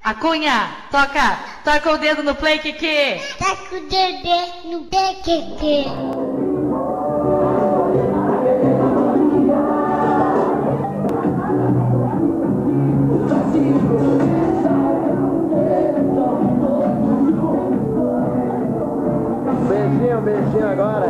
A Cunha, toca o dedo no play, Kiki. Toca o dedo no play, Kiki. Beijinho agora.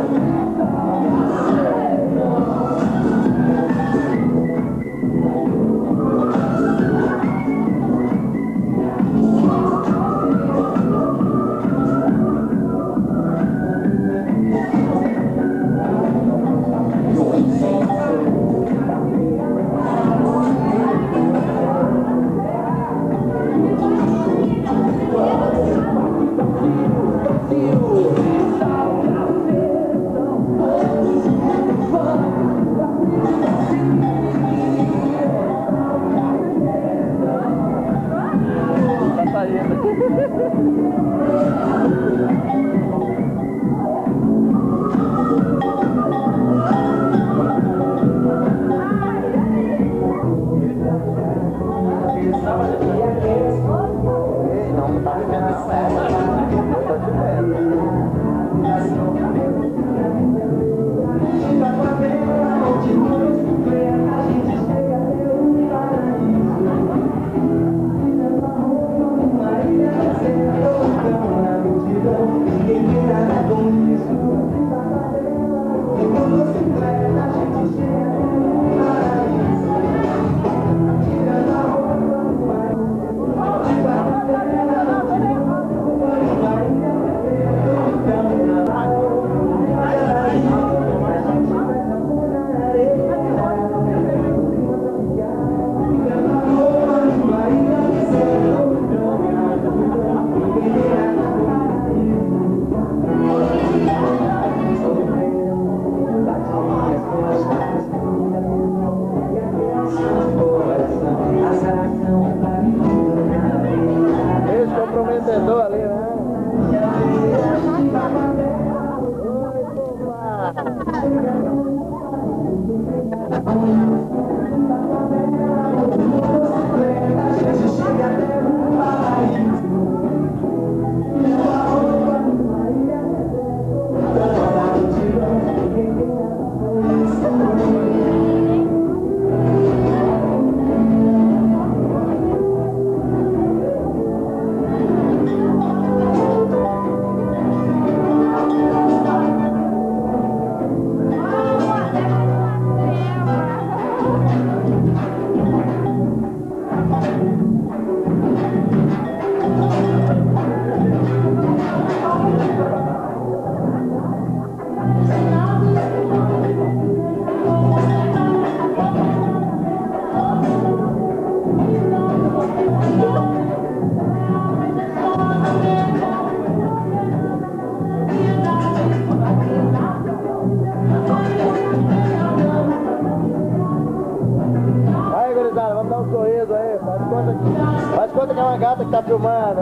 Comprometedor ali, né? Vamos dar um sorriso aí, faz conta que é uma gata que tá filmando.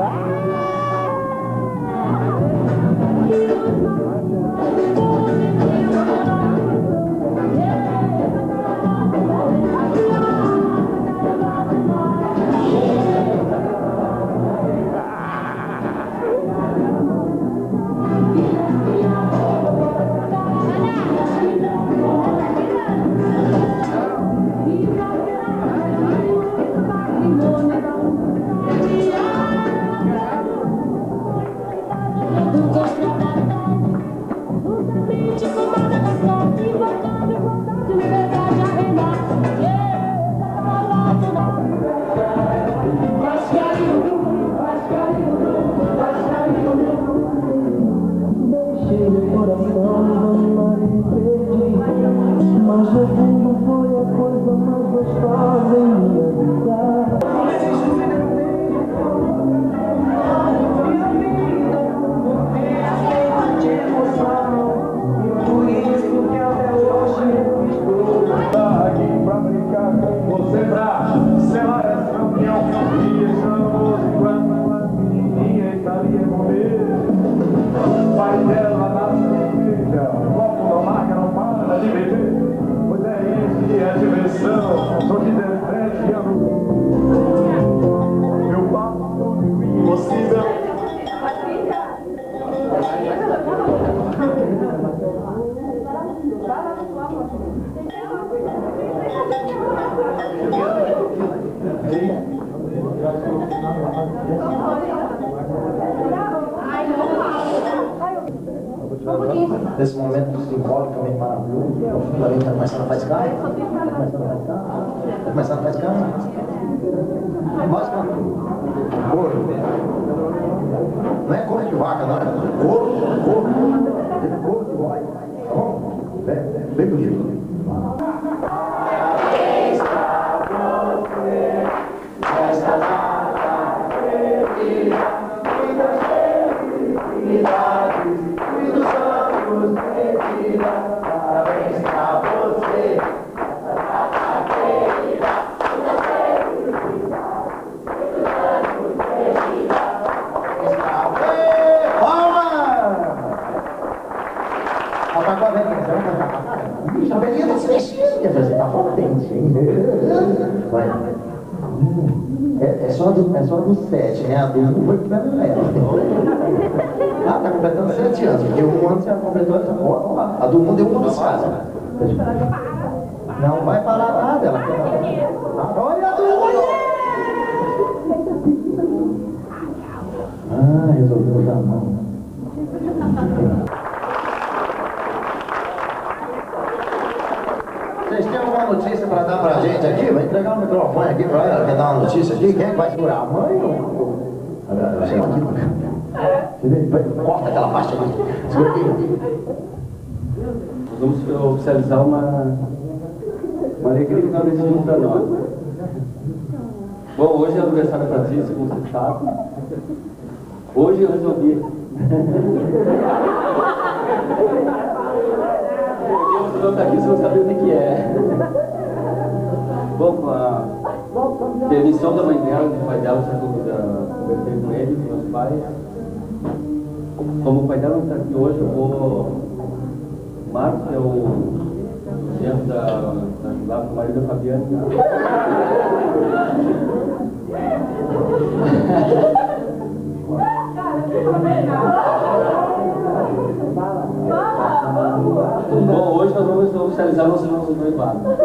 Tipo, impossível. Nesse momento simbolicamente maravilhoso, profundamente está começando a faiscar. Está começando a faiscar. Nós cantamos. Couro. Não é couro de vaca, não. Couro. Couro de boi. Tá bom? Bem bonito. Parabéns pra você. A velhinha tá se mexendo, você tá potente, hein? Vai. É só do 7, né? A do 1 foi completando ela. Ah, tá completando 7 anos, porque o 1 ano você completou. A do 1 deu uma desfase. Não vai parar nada, ela quer. Olha a do 1! Ah, resolveu usar a mão. Vocês têm alguma notícia para dar pra gente aqui? Vai entregar o microfone aqui para ela. Quer dar uma notícia aqui? Quem é que vai segurar? A mãe ou... Corta aquela parte ali. Segura aqui. Nós vamos oficializar uma alegria que nós decidimos para nós. Bom, hoje é aniversário da Patrícia, como você sabe. Hoje eu resolvi. Você não está aqui, você não sabe o que é. Bom, com a permissão da mãe dela, do pai dela, já conversei com ele, com meus pais. Como o pai dela não está aqui hoje, eu vou. O Marcos, que é o chefe da Juliana, o marido da Fabiana. Bom, hoje nós vamos oficializar nosso noivado.